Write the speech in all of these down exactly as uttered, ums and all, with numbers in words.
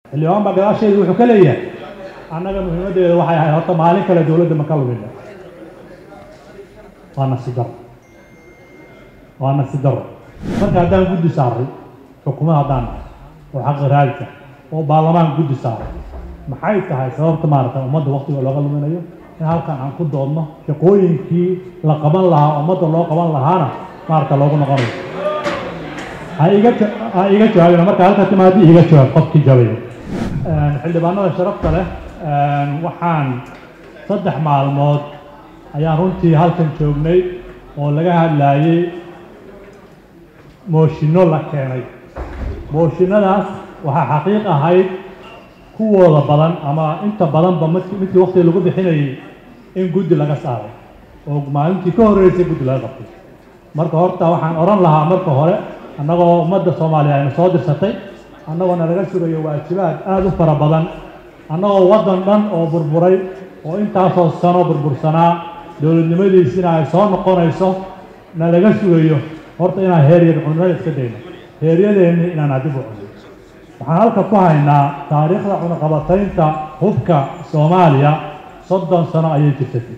xildhibaan baa gadaasheedu wuxuu ka leeyahay annaga muhiimaddeeda waxay ahayd horta maalin kale dowladda ma ka lumina waa nafsi darro waa nafsi darro marka haddaan guddi saaray xukuumad haddaan oo xaqi raadisa oo baarlamaan guddi saaray maxay tahay sababta maaragtay ummadda waqtiga looga luminayo in halkan aan ku doodno shaqooyinkii la qaban lahaa ummadda loo qaban lahaana maaragta loogu noqonayo ha iga ha iga jawaabina marka halka timaadi iga jawaab qofkii jabay xildhibaanada sharafta leh waxaan saddex maalmood ayaan runtii halkan joognay oo laga hadlayay mooshinno la keenay mooshinadaas waxaa xaqiiq ahayd kuwooda badan ama inta badanba midkii waqtiga lagu bixinayay in guddi laga saaray oo maalintii ka horreysay guddi laga qabtay marka horta waxaan odhan lahaa marka hore annagoo ummadda soomaaliya ayna soo dirsatay annagoona laga sugayo waajibaad aada u fara badan annagoo waddan dhan oo burburay oo intaasoo sano burbursanaa dowladnimadiisina ay soo noqonayso na laga sugayo horta inaan heeryad cunimada iska dayno heeryadeenni inaan adib u cunno waxaan halka ku haynaa taariikhda cunaqabataynta hubka soomaaliya soddon sano ayay jirsatay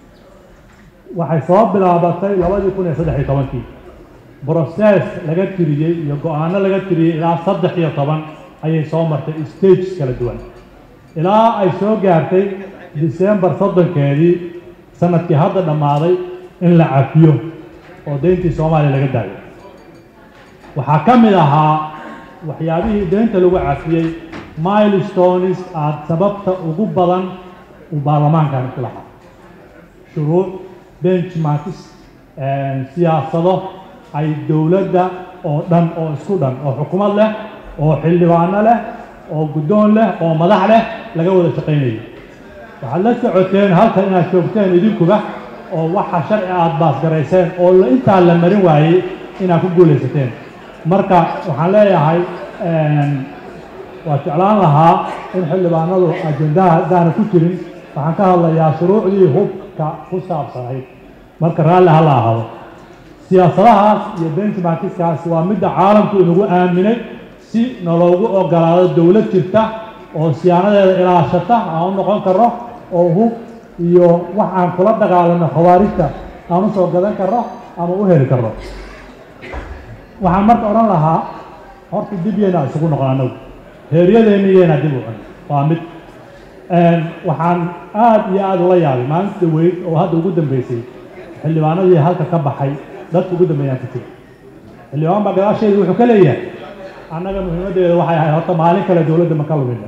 waxay soo bilaabatay labadii kun iyo saddex iyo tobankii broses laga tiriyey iyo go-aano laga tiriyey ilaa saddex iyo toban ayay soo martay stages kala duwan ilaa ay soo gaartay december soddonkeedii sanadkii hadda dhammaaday in la cafiyo oo deyntii soomaaliya laga daayo waxaa ka mid ahaa waxyaabihii deynta lagu cafiyey milestones aad sababta ugu badan uu baarlamaankan ku lahaa shuruuc benchmarks siyaasado ay dowladda oo dhan oo isku dhan oo xukuumad leh oo xildhibaano leh oo guddoon leh oo madax leh laga wada shaqaynayay waxaad la socoteen halkan inaad joogteen idinkuba oo waxa sharci aad baasgarayseen oo intaa la marin waayey inaad ku guulaysateen marka waxaan leeyahay waa jeclaan lahaa in xildhibaanadu ajendaha haddaana ku jirin waxaan ka hadlayaa shuruucdii hubka ku saabsanayd marka raalli ha la ahaado siyaasadahaas iyo benchmarkiskaas waa midda caalamku inagu aaminay si naloogu ogolaado dowlad jirta oo siyaanadeeda ilaashata aan u noqon karno oo hub iyo wax aan kula dagaalano khawaarijta aan u soo gadan karno ama u heli karno waxaan marka odhan lahaa horta dib yeena isugu noqon annagu heeryadeenni yeena dib u cun waa mid waxaan aada iyo aada ula yaabay maalinta weyd oo hadda ugu dambeysay xildhibaanadii halka ka baxay dadka ugu dambeeyaan ku jira xildhibaan baa gadaasheedu wuxuu ka leeyahay annaga muhiimaddeeda waxay ahayd horta maalin kale dowladda ma ka lumina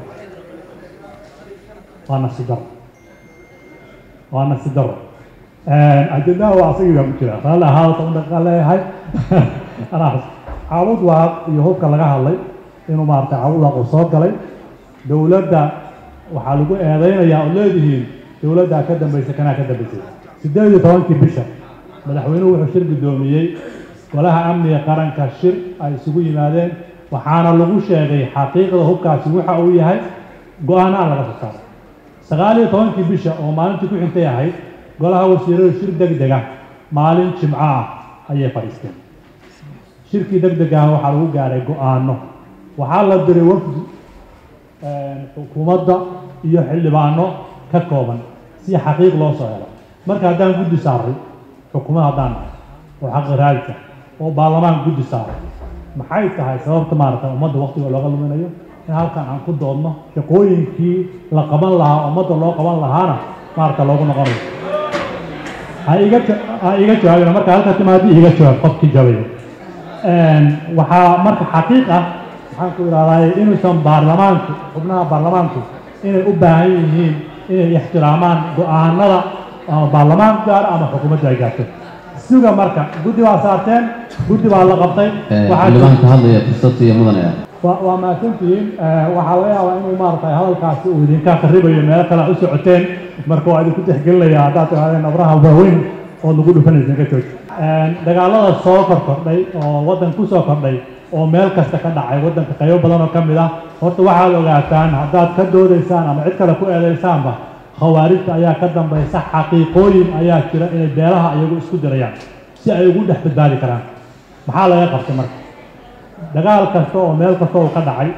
waa nafsi darro waa nafsi darro ajendaha waa asagii baa ku jira raalli ahaadata u dhaqan leeyahay anaas caawud waaq iyo hubka laga hadlay inuu maaragtay caawud waaq uu soo galay dowladda waxaa lagu eedeynayaa oo leedihiin dowladdaa ka dambaysa kanaa ka dambaysay siddeed iyo tobankii bisha madaxweynuhu wuxuu shir guddoomiyey golaha amniga qaranka shir ay isugu yimaadeen waxaana lagu sheegay xaqiiqda hubkaasi waxa uu yahay go-aanaa laga soo saaray sagaal iyo tobankii bisha oo maalintii ku xigtay ahayd golaha wasiiradu shir deg dega maalin jimco ah ayay fadhiisteen shirkii deg degaha waxaa lagu gaaray go-aano waxaa la diray wafdi xukuumadda iyo xildhibaano ka kooban si xaqiiq loo soo helo marka haddaan guddi saaray xukuumad haddaan oo xaqi raadisa oo baarlamaan guddi saaray maxay tahay sababta maaragtay ummadda waqtiga looga luminayo in halkan aan ku doodno shaqooyinkii la qaban lahaa ummadda loo qaban lahaana maaragta loogu noqonayo ha iga ha iga jawaabina marka halka timaadi iga jawaab qofkii jabay waxaa marka xaqiiq ah waxaan ku idhahdaa inuusan baarlamaanku xubnaha baarlamaanku inay u baahan yihiin inay ixtiraamaan go-aanada ama baarlamaan gaar ama xukuumadda ay gaartay suga marka guddi baa saarteen guddi baa la qabtay xildhibaanka hadlaya fursadii mudane waa mahadsantihiin waxaa laga yaabaa inuu maaragtay hadalkaasi uu idinka kharibayo meelo kale u socoteen marka waa idinku tixgelinaya haddaad timaadeen nabraha waaweyn oo lagu dhufanaysan ka jooji dagaalada soo korkordhay oo waddan ku soo kordhay oo meel kasta ka dhacay waddanka qaybo badan oo ka mid ah horta waxaad ogaataan haddaad ka doodaysaan ama cid kale ku eedaysaanba khawaarijta ayaa ka dambaysa xaqiiqooyin ayaa jira inay beelaha iyagu isku dirayaan si ay ugu dhex badbaadi karaan maxaa laga qabtay marka dagaal kasta oo meel kasta uu ka dhacay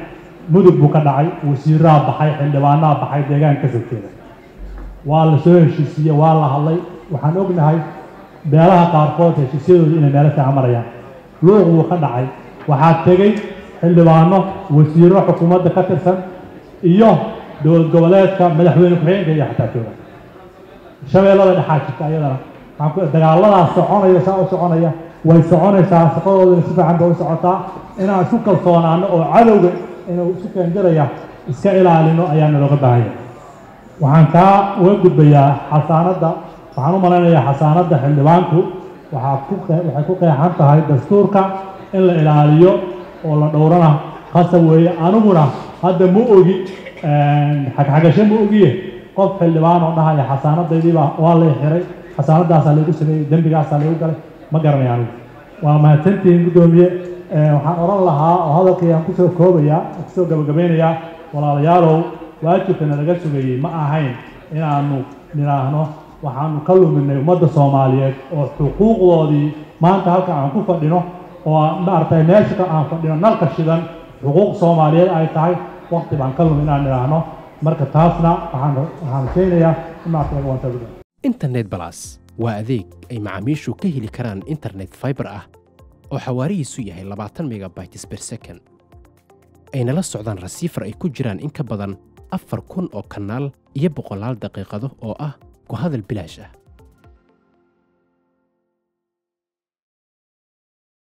mudug buu ka dhacay wasiiraa baxay xildhibaanaa baxay deegaan ka soo jeeda waa la soo heshiisiiyey waa la hadlay waxaan ognahay beelaha qaarkood heshiisyadooda inay meelo fiican marayaan luuq buu ka dhacay waxaa tegey xildhibaano wasiiro xukuumadda ka tirsan iyo dowlad goboleedka madaxweyne ku-xigeenka iyo xataa jooga shabeellada dhexaa jirta ayadana dagaalladaas soconaya saa u soconaya way soconaysaa shaqadoodana si fiican bay u socotaa inaan isku kalsoonaano oo cadowga inuu isu keenjaraya iska ilaalino ayaana looga baahan yahay waxaan kaa uga gudbayaa xasaanadda waxaan u malaynayaa xasaanadda xildhibaanku waxaa ku waxay ku qeexan tahay dastuurka in la ilaaliyo oo la dhowrana qasab weeye aniguna hadda ma ogi xagxagasho ma ogiye qof xildhibaan oo dhahaya xasaanadaydiiba waa lay xiray xasaanadaasaa laygu sameeyey dembigaasaa laygu galay ma garanaya anigu waa mahadsantihiin guddoomiye waxaan odhan lahaa oo hadalkii aan kusoo koobayaa kusoo gabagabeynayaa walaalayaalow waajibkana laga sugayey ma ahayn inaanu nidhaahno waxaanu ka luminay ummadda soomaaliyeed oo xuquuqdoodii maanta halka aan ku fadhino oo maaragtay meesha aan fadhino nalka shidan xuquuq soomaaliyeed ay tahay waqti baan ka lumin inaan nidhaahno marka taasna waxaan waxaan keenayaa in maaragta laga wanta gudan internet plus waa adeeg ay macaamiishu ka heli karaan internet fiber ah oo xawaarihiisu yahay labaatan megabytes per second ayna la socdaan rasiifar ay ku jiraan in ka badan afar kun oo kanaal iyo boqolaal daqiiqado oo ah ku hadal bilaash ah